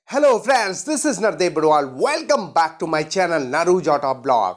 Hello friends, this is Nardev Budwal. Welcome back to my channel Narujata Blog.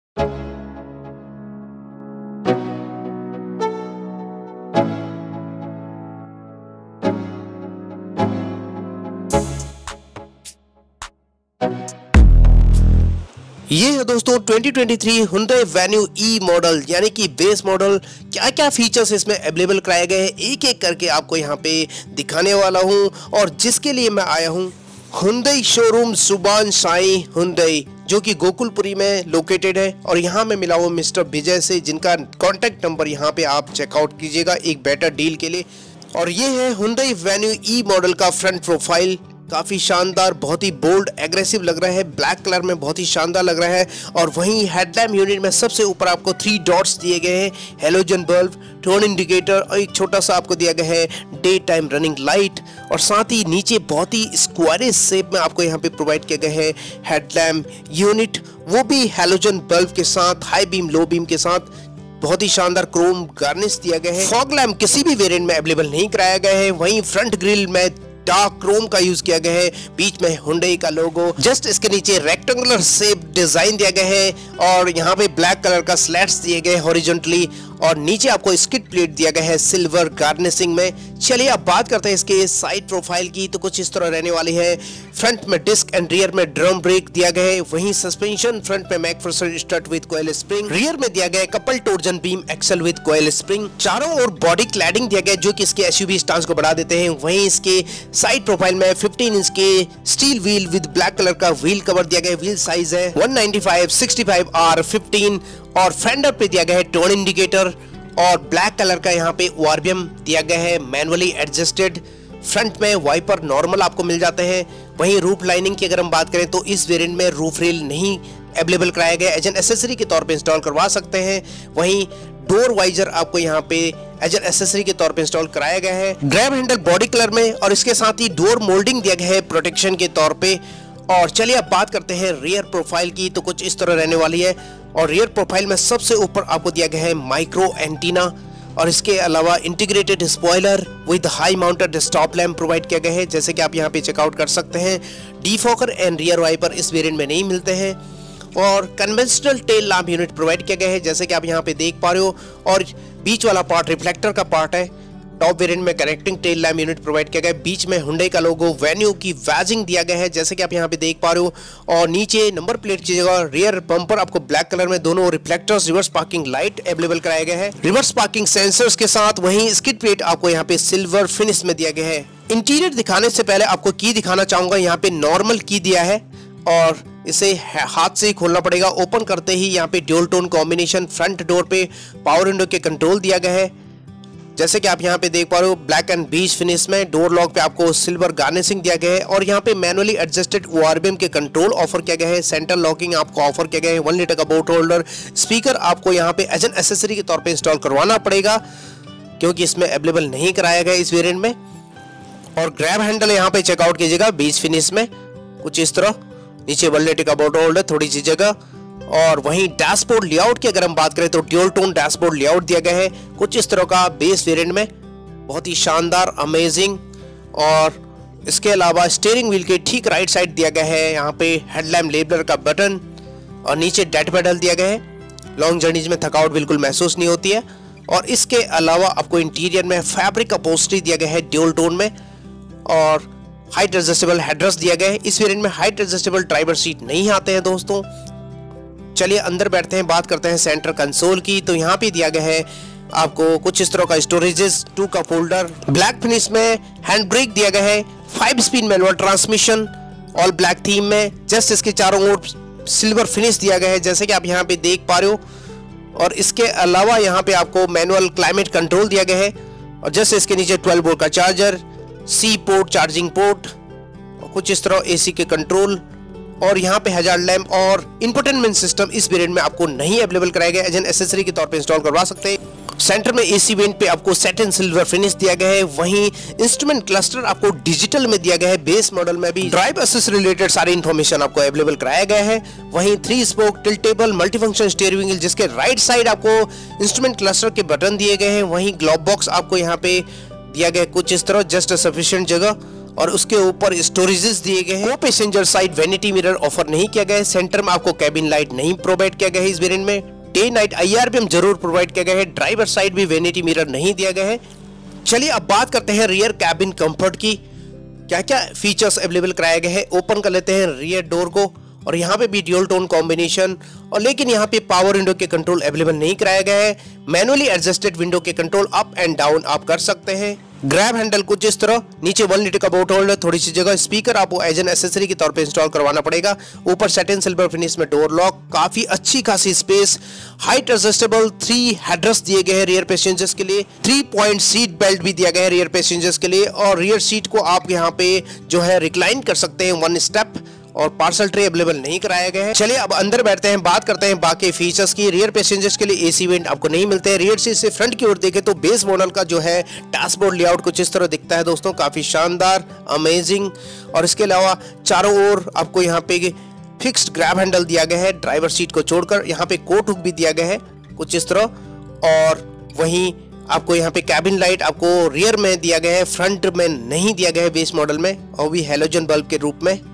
ये है दोस्तों 2023 Hyundai Venue E model यानी कि base model. क्या क्या फीचर्स इसमें अवेलेबल कराए गए हैं एक एक करके आपको यहाँ पे दिखाने वाला हूँ, और जिसके लिए मैं आया हूँ Hyundai showroom Subhan Sai Hyundai, जो कि गोकुलपुरी में लोकेटेड है। और यहाँ मैं मिला हूँ मिस्टर विजय से, जिनका कॉन्टैक्ट नंबर यहाँ पे आप चेकआउट कीजिएगा एक बेटर डील के लिए। और ये है Hyundai Venue E मॉडल का फ्रंट प्रोफाइल। काफ़ी शानदार, बहुत ही बोल्ड एग्रेसिव लग रहा है, ब्लैक कलर में बहुत ही शानदार लग रहा है। और वहीं हेडलैम्प यूनिट में सबसे ऊपर आपको 3 डॉट्स दिए गए हैं, हेलोजन बल्ब, टर्न इंडिकेटर और एक छोटा सा आपको दिया गया है डे टाइम रनिंग लाइट। और साथ ही नीचे बहुत ही स्क्वायरिश शेप में आपको यहाँ पे प्रोवाइड किया गया है हेडलैम्प यूनिट, वो भी हेलोजन बल्ब के साथ, हाई बीम लो बीम के साथ। बहुत ही शानदार क्रोम गार्निश दिया गया है। फॉग लैम्प किसी भी वेरिएंट में अवेलेबल नहीं कराया गया है। वहीं फ्रंट ग्रिल में डार्क क्रोम का यूज किया गया है, बीच में Hyundai का लोगो, जस्ट इसके नीचे रेक्टेंगुलर शेप डिजाइन दिया गया है और यहाँ पे ब्लैक कलर का स्लैट्स दिए गए हॉरिजॉन्टली, और नीचे आपको स्किड प्लेट दिया गया है सिल्वर गार्निशिंग में। चलिए अब बात करते हैं इसके साइड प्रोफाइल की, तो कुछ इस तरह रहने वाली है। फ्रंट में डिस्क एंड रियर में ड्रम ब्रेक दिया गया है। वहीं सस्पेंशन फ्रंट में McPherson strut with coil spring, rear में दिया गया है couple torsion beam axle with coil spring. चारों ओर बॉडी क्लैडिंग दिया गया है, जो कि इसके एसयूवी स्टांस को बढ़ा देते हैं। वहीं इसके साइड प्रोफाइल में 15 इंच के steel wheel with black colour का व्हील कवर दिया गया है। व्हील साइज है 195/65R15, और फेंडर पे दिया गया है टर्न इंडिकेटर और ब्लैक कलर का यहाँ पे ORBM दिया गया है मैनुअली एडजस्टेड। फ्रंट में वाइपर नॉर्मल आपको मिल जाते हैं। वहीं रूफ लाइनिंग की अगर हम बात करें तो इस वेरिएंट में रूफ रेल नहीं अवेलेबल कराया गया, एज एन एसेसरी के तौर पे इंस्टॉल करवा सकते हैं। वहीं डोर वाइजर आपको यहाँ पे एज एन एसेसरी के तौर पे इंस्टॉल कराया गया है। ग्रैब हैंडल बॉडी कलर में, और इसके साथ ही डोर मोल्डिंग दिया गया है प्रोटेक्शन के तौर पे। और चलिए अब बात करते हैं रियर प्रोफाइल की, तो कुछ इस तरह रहने वाली है। और रियर प्रोफाइल में सबसे ऊपर आपको दिया गया है माइक्रो एंटीना, और इसके अलावा integrated spoiler with high mounted stop lamp provide किया गया है, जैसे कि आप यहाँ पे चेकआउट कर सकते हैं। डीफॉकर एंड रियर वाइपर इस वेरिएंट में नहीं मिलते हैं। और conventional tail lamp unit provide किया गया है, जैसे कि आप यहाँ पे देख पा रहे हो। और बीच वाला पार्ट रिफ्लेक्टर का पार्ट है। टॉप वेरिएंट में connecting tail lamp unit provide किया गया है। बीच में Hyundai का लोगो, वेन्यू की वैजिंग दिया गया है, जैसे कि आप यहाँ पे देख पा रहे हो। और नीचे नंबर प्लेट की जगह रियर बम्पर आपको ब्लैक कलर में, दोनों reflectors, reverse parking light available कराया गया है रिवर्स पार्किंग सेंसर्स के साथ। वहीं स्किड प्लेट आपको यहाँ पे सिल्वर फिनिश में दिया गया है। इंटीरियर दिखाने से पहले आपको की दिखाना चाहूंगा। यहाँ पे नॉर्मल की दिया है और इसे हाथ से ही खोलना पड़ेगा। ओपन करते ही यहाँ पे dual tone combination, front door पे पावर विंडो के कंट्रोल दिया गया है, जैसे कि आप यहाँ पे देख पा रहे हो। ब्लैक एंड बीच फिनिश में डोर लॉक पे आपको सिल्वर गार्निशिंग दिया गया है, और यहाँ पे मैनुअली एडजस्टेड ORBM के कंट्रोल ऑफर किया गया है। सेंटर लॉकिंग आपको ऑफर किया गया है। 1 लीटर का बोट होल्डर। स्पीकर आपको यहाँ पे एज एन एसेसरी के तौर पे इंस्टॉल करवाना पड़ेगा, क्योंकि इसमें अवेलेबल नहीं कराया गया इस वेरिएंट में। और ग्रैब हैंडल यहाँ पे चेकआउट कीजिएगा बीच फिनिश में, कुछ इस तरह। नीचे 1 लीटर का बोट होल्डर, थोड़ी सी जगह। और वहीं डैशबोर्ड लेआउट की अगर हम बात करें तो ड्यूल टोन डैशबोर्ड लेआउट दिया गया है, कुछ इस तरह का बेस वेरिएंट में। बहुत ही शानदार, अमेजिंग। और इसके अलावा स्टीयरिंग व्हील के ठीक राइट साइड दिया गया है यहाँ पे हेडलैम्प लेबलर का बटन, और नीचे डेड पेडल दिया गया है। लॉन्ग जर्नीज में थकावट बिल्कुल महसूस नहीं होती है। और इसके अलावा आपको इंटीरियर में फैब्रिक अपहोल्स्ट्री दिया गया है ड्यूल टोन में, और हाइट एडजस्टेबल हेडरेस्ट दिया गया है। इस वेरिएंट में हाइट एडजस्टेबल ड्राइवर सीट नहीं आते हैं दोस्तों। चलिए अंदर बैठते हैं, बात करते हैं सेंटर कंसोल की। तो यहाँ पे दिया गया है आपको कुछ इस तरह का स्टोरेजेस, 2 का फोल्डर, ब्लैक फिनिश में हैंड ब्रेक दिया गया है, 5 speed manual transmission, all black theme में। जस्ट इसके चारों ओर सिल्वर फिनिश दिया गया है, जैसे कि आप यहाँ पे देख पा रहे हो। और इसके अलावा यहाँ पे आपको मैनुअल क्लाइमेट कंट्रोल दिया गया है, और जस्ट इसके नीचे 12 वोल्ट का charger, C port, charging port, और कुछ इस तरह AC के कंट्रोल। और यहाँ पे हजार्ड लैम्प और इंफोटेनमेंट सिस्टम इस वेरिएंट में आपको नहीं अवेलेबल कराया गया, एज एन एसेसरी के तौर पे इंस्टॉल करवा सकते हैं। सेंटर में AC वेंट पे आपको सैटिन सिल्वर फिनिश दिया गया है। वहीं इंस्ट्रूमेंट क्लस्टर आपको डिजिटल में दिया गया है। बेस मॉडल में भी ड्राइव असिस्ट रिलेटेड सारी इंफॉर्मेशन आपको अवेलेबल कराया गया है। वहीं 3 spoke tiltable multifunction steering wheel, जिसके राइट साइड आपको इंस्ट्रूमेंट क्लस्टर के बटन दिए गए हैं। वहीं ग्लोव बॉक्स आपको यहाँ पे दिया गया कुछ इस तरह, जस्ट सफिशिएंट जगह। और उसके ऊपर स्टोरेजेस दिए गए हैं। Passenger side vanity mirror offer नहीं किया गया है। सेंटर में आपको कैबिन लाइट नहीं प्रोवाइड किया गया है इस वेरिएंट में। डे नाइट IRBM जरूर प्रोवाइड किया गया है। ड्राइवर साइड भी वैनिटी मिरर नहीं दिया गया है। चलिए अब बात करते हैं रियर कैबिन कंफर्ट की, क्या क्या फीचर्स अवेलेबल कराए गए हैं। ओपन कर लेते हैं रियर डोर को, और यहाँ पे भी ड्यूल टोन कॉम्बिनेशन, और लेकिन यहाँ पे पावर विंडो के कंट्रोल अवेलेबल नहीं कराया गया है। मैनुअली एडजस्टेड विंडो के कंट्रोल अप एंड डाउन आप कर सकते हैं। ग्रैब हैंडल कुछ इस तरह, नीचे 1 लीटर का बोट होल्डर, थोड़ी सी जगह। स्पीकर आपको एज एन एसेसरी के तौर पे इंस्टॉल करवाना पड़ेगा। ऊपर सैटिन सिल्वर फिनिश में डोर लॉक, काफी अच्छी खासी स्पेस। हाइट एडजस्टेबल 3 हेडरेस्ट दिए गए हैं रियर पैसेंजर्स के लिए। 3 पॉइंट सीट बेल्ट भी दिया गया है रियर पैसेंजर्स के लिए, और रियर सीट को आप यहाँ पे जो है रिक्लाइन कर सकते हैं 1 स्टेप, और पार्सल ट्रे अवेलेबल नहीं कराया गया है। चलिए अब अंदर बैठते हैं, बात करते हैं बाकी फीचर्स की। रियर पैसेंजर्स के लिए AC वेंट आपको नहीं मिलते हैं। रियर सीट से फ्रंट की ओर देखें तो बेस मॉडल का जो है डैशबोर्ड लेआउट कुछ इस तरह दिखता है दोस्तों, काफी शानदार, अमेजिंग। और इसके अलावा चारों ओर आपको यहाँ पे फिक्स्ड ग्रैब हैंडल दिया गया है। ड्राइवर सीट को छोड़कर यहाँ पे कोट हुक भी दिया गया है कुछ इस तरह, और वहीं आपको यहाँ पे कैबिन लाइट आपको रियर में दिया गया है, फ्रंट में नहीं दिया गया है बेस मॉडल में, और भी हैलोजन बल्ब के रूप में।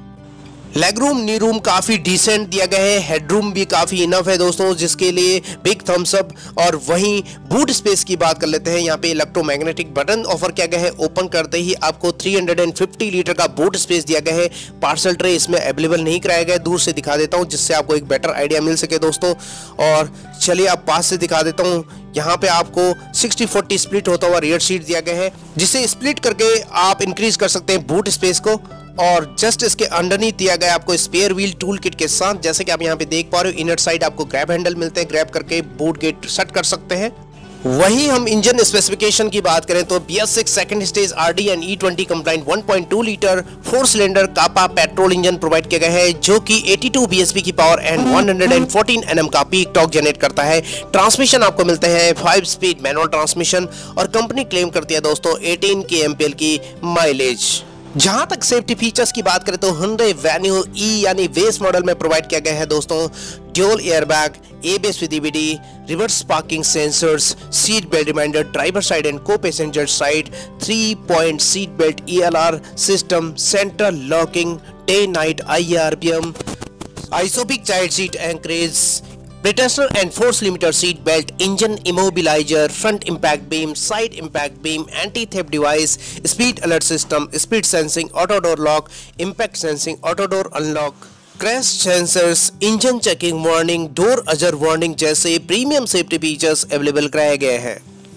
लेग रूम नी रूम काफी डिसेंट दिया गया है। हेडरूम भी काफी इनफ है दोस्तों, जिसके लिए बिग थम्स अप। और वहीं बूट स्पेस की बात कर लेते हैं। यहाँ पे इलेक्ट्रोमैग्नेटिक बटन ऑफर किया गया है। ओपन करते ही आपको 350 लीटर का बूट स्पेस दिया गया है। पार्सल ट्रे इसमें अवेलेबल नहीं कराया गया है। दूर से दिखा देता हूँ जिससे आपको एक बेटर आइडिया मिल सके दोस्तों। और चलिए अब पास से दिखा देता हूँ। यहाँ पे आपको 60-40 स्प्लिट होता हुआ रियर सीट दिया गया है, जिसे स्प्लिट करके आप इंक्रीज कर सकते हैं बूट स्पेस को। और जस्ट इसके अंडरनीथ दिया गया आपको स्पेयर व्हील टूल किट के साथ, जैसे कि आप यहाँ पे देख पा रहे हो। इनर साइड आपको ग्रैब हैंडल मिलते हैं, ग्रैब करके बूट गेट सेट कर सकते हैं। वहीं हम इंजन स्पेसिफिकेशन की बात करें तो BS6 second stage RD and E20 compliant 1.2 litre 4 cylinder Kappa petrol engine provide किया गया है, जो कि 82 bhp की पावर एंड 114 Nm का पीक टॉर्क जनरेट करता है। ट्रांसमिशन आपको मिलते हैं 5 स्पीड मैनुअल ट्रांसमिशन, और कंपनी क्लेम करती है दोस्तों 18 kmpl की माइलेज। जहां तक सेफ्टी फीचर्स की बात करें तो Hyundai Venue E यानी बेस मॉडल में प्रोवाइड किया गया है दोस्तों dual airbag, ABS with EBD, reverse parking sensors, seat belt reminder, driver side and co passenger side, 3 point seat belt ELR सिस्टम, central locking, day night IRBM, ISOFIX child seat anchorage, Pretensioner and force limiter seat belt, engine immobilizer, front impact beam, side impact beam, anti-theft device, speed alert system, speed sensing, auto door lock, impact sensing, auto door unlock, crash sensors, engine checking warning, door azure warning जैसे premium safety features available कराए गए हैं।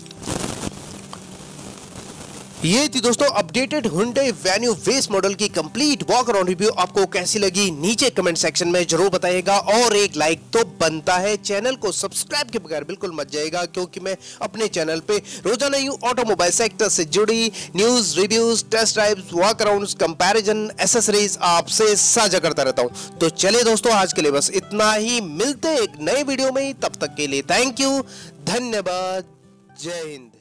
ये थी दोस्तों updated Hyundai Venue base model की complete walk around review. आपको कैसी लगी नीचे कमेंट सेक्शन में जरूर बताइएगा, और एक लाइक तो बनता है। चैनल को सब्सक्राइब के बगैर बिल्कुल मत जाइएगा, क्योंकि मैं अपने चैनल पे रोजाना ही ऑटोमोबाइल सेक्टर से जुड़ी news, reviews, test drives, walk around, comparison, accessories आपसे साझा करता रहता हूं। तो चलिए दोस्तों आज के लिए बस इतना ही, मिलते एक नए वीडियो में। तब तक के लिए थैंक यू, धन्यवाद, जय हिंद।